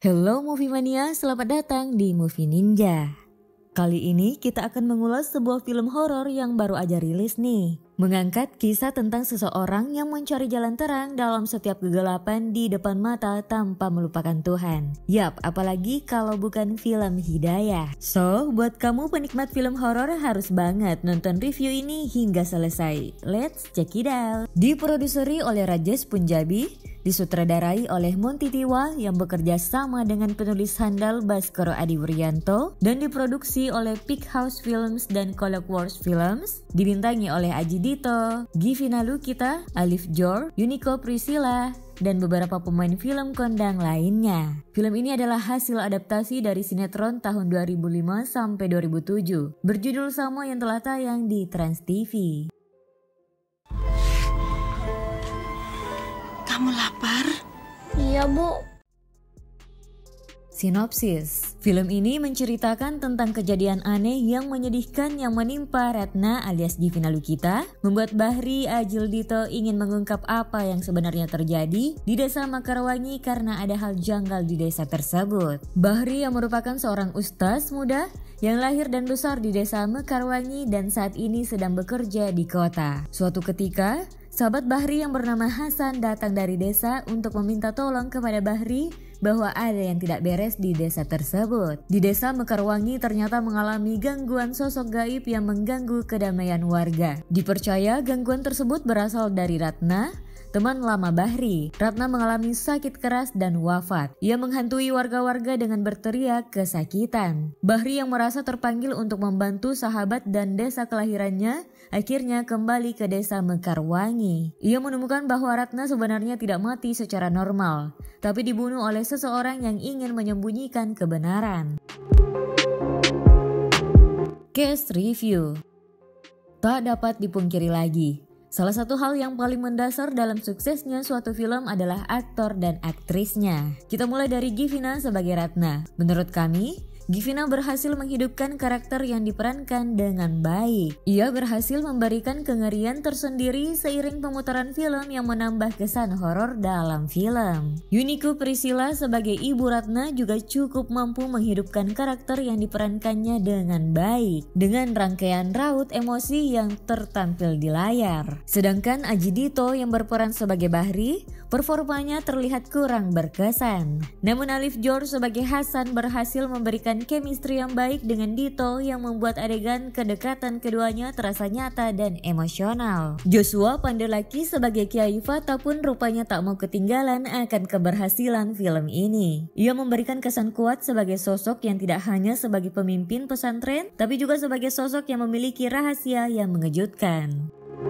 Hello Movie Mania, selamat datang di Movie Ninja. Kali ini kita akan mengulas sebuah film horor yang baru aja rilis nih. Mengangkat kisah tentang seseorang yang mencari jalan terang dalam setiap kegelapan di depan mata tanpa melupakan Tuhan. Yap, apalagi kalau bukan film Hidayah. So, buat kamu penikmat film horor harus banget nonton review ini hingga selesai. Let's check it out. Diproduseri oleh Rajesh Punjabi, disutradarai oleh Monty Tiwa yang bekerja sama dengan penulis handal Baskoro Adiwuryanto, dan diproduksi oleh Peak House Films dan Clockworks Films. Dibintangi oleh Aji Dito, Givina Lukita, Alif Jor, Yuniko Priscilla, dan beberapa pemain film kondang lainnya. Film ini adalah hasil adaptasi dari sinetron tahun 2005 sampai 2007, berjudul sama yang telah tayang di Trans TV. Kamu lapar? Iya, Bu. Sinopsis. Film ini menceritakan tentang kejadian aneh yang menyedihkan yang menimpa Ratna alias Givina Lukita, membuat Bahri Ajil Dito ingin mengungkap apa yang sebenarnya terjadi di desa Mekarwangi karena ada hal janggal di desa tersebut. Bahri yang merupakan seorang ustaz muda yang lahir dan besar di desa Mekarwangi dan saat ini sedang bekerja di kota. Suatu ketika, sahabat Bahri yang bernama Hasan datang dari desa untuk meminta tolong kepada Bahri bahwa ada yang tidak beres di desa tersebut. Di desa Mekarwangi ternyata mengalami gangguan sosok gaib yang mengganggu kedamaian warga. Dipercaya gangguan tersebut berasal dari Ratna, teman lama Bahri. Ratna mengalami sakit keras dan wafat. Ia menghantui warga-warga dengan berteriak kesakitan. Bahri yang merasa terpanggil untuk membantu sahabat dan desa kelahirannya, akhirnya kembali ke desa Mekarwangi. Ia menemukan bahwa Ratna sebenarnya tidak mati secara normal, tapi dibunuh oleh seseorang yang ingin menyembunyikan kebenaran. Cast Review. Tak dapat dipungkiri lagi, salah satu hal yang paling mendasar dalam suksesnya suatu film adalah aktor dan aktrisnya. Kita mulai dari Givina sebagai Ratna. Menurut kami, Givina berhasil menghidupkan karakter yang diperankan dengan baik. Ia berhasil memberikan kengerian tersendiri seiring pemutaran film yang menambah kesan horor dalam film. Yuniko Priscilla sebagai Ibu Ratna juga cukup mampu menghidupkan karakter yang diperankannya dengan baik, dengan rangkaian raut emosi yang tertampil di layar. Sedangkan Aji Dito yang berperan sebagai Bahri, performanya terlihat kurang berkesan. Namun Alif Jor sebagai Hasan berhasil memberikan chemistry yang baik dengan Dito yang membuat adegan kedekatan keduanya terasa nyata dan emosional. Joshua Pandelaki sebagai Kiai Fata pun rupanya tak mau ketinggalan akan keberhasilan film ini. Ia memberikan kesan kuat sebagai sosok yang tidak hanya sebagai pemimpin pesantren, tapi juga sebagai sosok yang memiliki rahasia yang mengejutkan.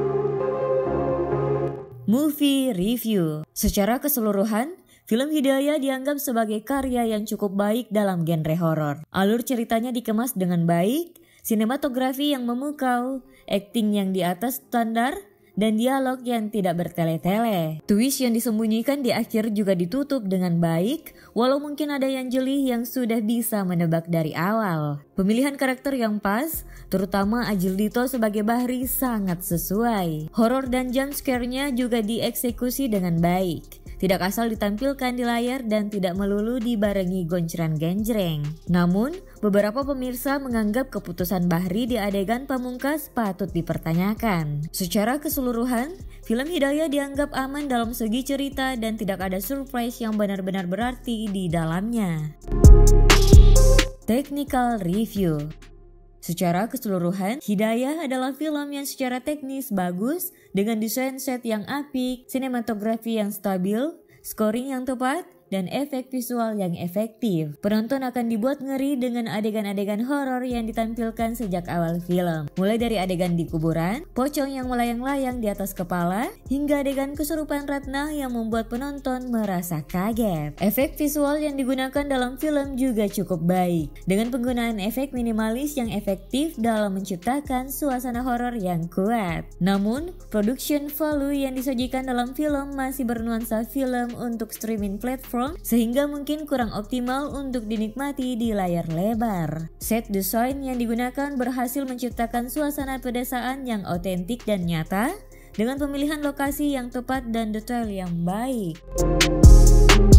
Movie Review. Secara keseluruhan, film Hidayah dianggap sebagai karya yang cukup baik dalam genre horor. Alur ceritanya dikemas dengan baik, sinematografi yang memukau, akting yang di atas standar, dan dialog yang tidak bertele-tele. Twist yang disembunyikan di akhir juga ditutup dengan baik, walau mungkin ada yang jeli yang sudah bisa menebak dari awal. Pemilihan karakter yang pas, terutama Ajil Dito sebagai Bahri, sangat sesuai. Horor dan jump scare-nya juga dieksekusi dengan baik. Tidak asal ditampilkan di layar dan tidak melulu dibarengi goncran-genjreng. Namun, beberapa pemirsa menganggap keputusan Bahri di adegan pamungkas patut dipertanyakan. Secara keseluruhan, film Hidayah dianggap aman dalam segi cerita dan tidak ada surprise yang benar-benar berarti di dalamnya. Technical Review. Secara keseluruhan, Hidayah adalah film yang secara teknis bagus dengan desain set yang apik, sinematografi yang stabil, scoring yang tepat, dan efek visual yang efektif. Penonton akan dibuat ngeri dengan adegan-adegan horor yang ditampilkan sejak awal film. Mulai dari adegan di kuburan, pocong yang melayang-layang di atas kepala, hingga adegan kesurupan Ratna yang membuat penonton merasa kaget. Efek visual yang digunakan dalam film juga cukup baik, dengan penggunaan efek minimalis yang efektif dalam menciptakan suasana horor yang kuat. Namun, production value yang disajikan dalam film masih bernuansa film untuk streaming platform, sehingga mungkin kurang optimal untuk dinikmati di layar lebar. Set design yang digunakan berhasil menciptakan suasana pedesaan yang otentik dan nyata, dengan pemilihan lokasi yang tepat dan detail yang baik.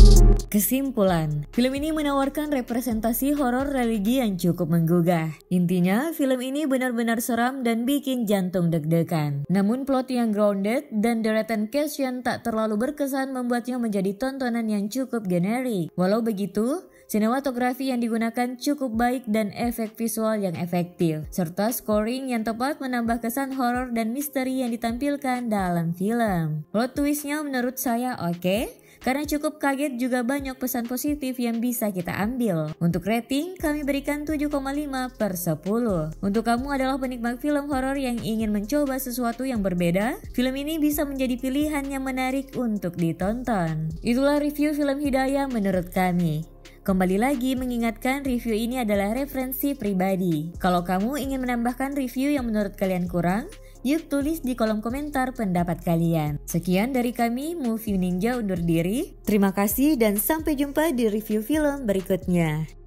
Kesimpulan, film ini menawarkan representasi horor religi yang cukup menggugah. Intinya, film ini benar-benar seram dan bikin jantung deg-degan. Namun plot yang grounded dan deretan cast yang tak terlalu berkesan membuatnya menjadi tontonan yang cukup generik. Walau begitu, sinematografi yang digunakan cukup baik dan efek visual yang efektif, serta scoring yang tepat menambah kesan horor dan misteri yang ditampilkan dalam film. Plot twistnya menurut saya oke. Karena cukup kaget juga banyak pesan positif yang bisa kita ambil. Untuk rating, kami berikan 7,5/10. Untuk kamu adalah penikmat film horor yang ingin mencoba sesuatu yang berbeda, film ini bisa menjadi pilihan yang menarik untuk ditonton. Itulah review film Hidayah menurut kami. Kembali lagi mengingatkan review ini adalah referensi pribadi. Kalau kamu ingin menambahkan review yang menurut kalian kurang, yuk tulis di kolom komentar pendapat kalian. Sekian dari kami, Movie Ninja undur diri. Terima kasih dan sampai jumpa di review film berikutnya.